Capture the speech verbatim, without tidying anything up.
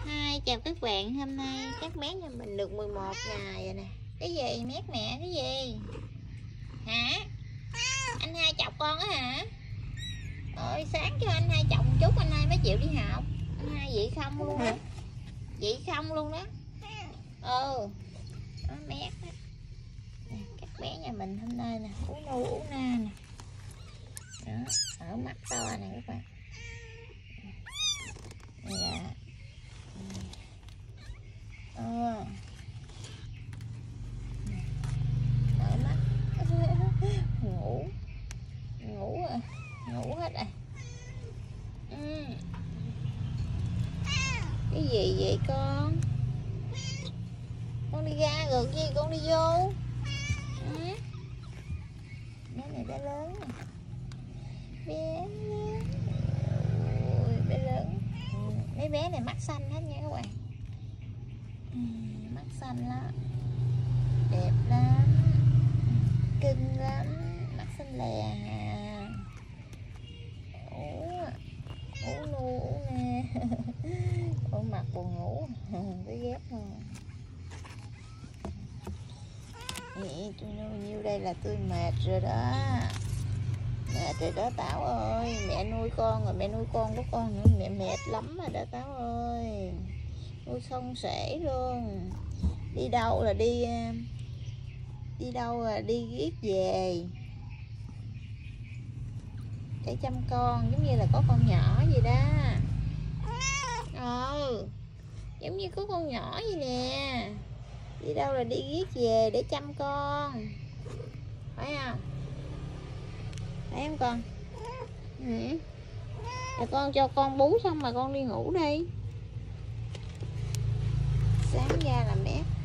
Hi, chào các bạn. Hôm nay các bé nhà mình được mười một ngày rồi nè. Cái gì mét mẹ? Cái gì hả? Anh hai chọc con á hả? Ôi sáng cho anh hai chọc một chút anh hai mới chịu đi học. Anh hai vậy không luôn hả? Vậy không luôn đó. Ừ nó mét đó. Nè, các bé nhà mình hôm nay nè, ú nu ú na nè. Đó, ở mắt to nè các bạn. Đây là ờ. Mở mắt ngủ ngủ à ngủ hết à. Ừ. Cái gì vậy con? Con đi ra rồi gì con đi vô. Ừ. Bé này bé lớn nè, bé lớn. Ôi, bé lớn. Ừ. Mấy bé này mắt xanh hết nha các bạn. Ừ. Mắt xanh đó, đẹp lắm, cưng lắm, mắt xanh lè à. Ủ ủ nu ủ nè. Ủ mặt buồn ngủ. Cái ghép thôi. Vậy tôi nuôi nhiêu đây là tôi mệt rồi đó. Mệt rồi đó Tảo ơi. Mẹ nuôi con rồi, mẹ nuôi con của con nữa. Mẹ mệt lắm rồi đó Tảo ơi. Nuôi không xuể luôn. Đi đâu là đi Đi đâu là đi riết về để chăm con, giống như là có con nhỏ vậy đó. Ừ, giống như có con nhỏ vậy nè. Đi đâu là đi riết về để chăm con, phải không? Phải không con? Ừ. Rồi con cho con bú xong mà con đi ngủ đi. Sáng ra là mét.